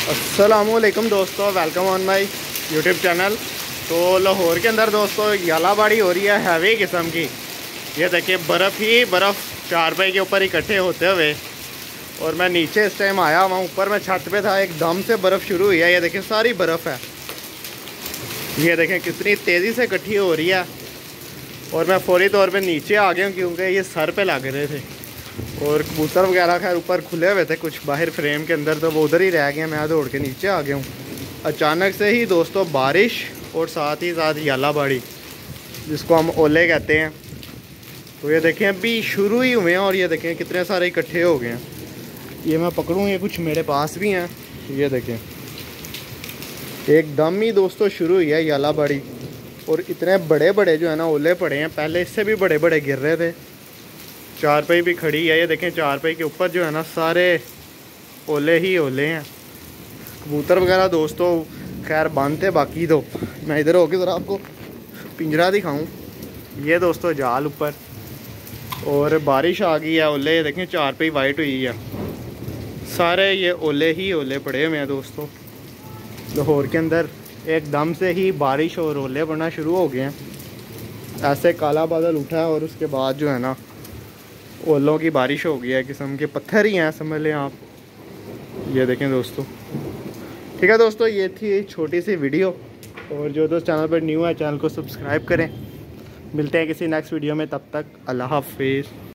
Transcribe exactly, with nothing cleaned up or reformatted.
अस्सलामुअलैकुम दोस्तों, welcome on my YouTube channel. तो लाहौर के अंदर दोस्तों यालाबाड़ी हो रही है हैवी किस्म की। ये देखिए बर्फ़ ही बर्फ़ चारपाई के ऊपर इकट्ठे होते हुए, और मैं नीचे इस टाइम आया वहाँ ऊपर मैं छत पे था, एकदम से बर्फ़ शुरू हुई है। ये देखिए सारी बर्फ़ है, ये देखें कितनी तेज़ी से इकट्ठी हो रही है। और मैं फौरी तौर पे नीचे आ गया हूँ क्योंकि ये सर पे लग रहे थे, और कबूतर वगैरह खैर ऊपर खुले हुए थे कुछ बाहर फ्रेम के अंदर, तो वो उधर ही रह गए। मैं दौड़ के नीचे आ गया हूँ। अचानक से ही दोस्तों बारिश और साथ ही साथ यालाबाड़ी, जिसको हम ओले कहते हैं। तो ये देखें अभी शुरू ही हुए हैं, और ये देखें कितने सारे इकट्ठे हो गए हैं। ये मैं पकड़ूँ, ये कुछ मेरे पास भी हैं। ये देखें एकदम ही दोस्तों शुरू हुई है यालाबाड़ी, और इतने बड़े बड़े जो है ना ओले पड़े हैं। पहले इससे भी बड़े बड़े गिर रहे थे। चारपाई भी खड़ी है, ये देखें चारपाई के ऊपर जो है ना सारे ओले ही ओले हैं। कबूतर वगैरह दोस्तों खैर बंद थे, बाकी तो मैं इधर होके ज़रा आपको पिंजरा दिखाऊं। ये दोस्तों जाल ऊपर, और बारिश आ गई है। ओले ये देखें चारपाई वाइट हुई है, सारे ये ओले ही ओले पड़े हुए हैं दोस्तों। लाहौर के अंदर एकदम से ही बारिश और ओले पड़ना शुरू हो गए हैं। ऐसे काला बादल उठा है, और उसके बाद जो है ना ओलों की बारिश हो गई है। किस्म के पत्थर ही हैं समझ लें आप। ये देखें दोस्तों, ठीक है दोस्तों, ये थी छोटी सी वीडियो। और जो दोस्त चैनल पर न्यू है चैनल को सब्सक्राइब करें। मिलते हैं किसी नेक्स्ट वीडियो में, तब तक अल्लाह हाफिज़।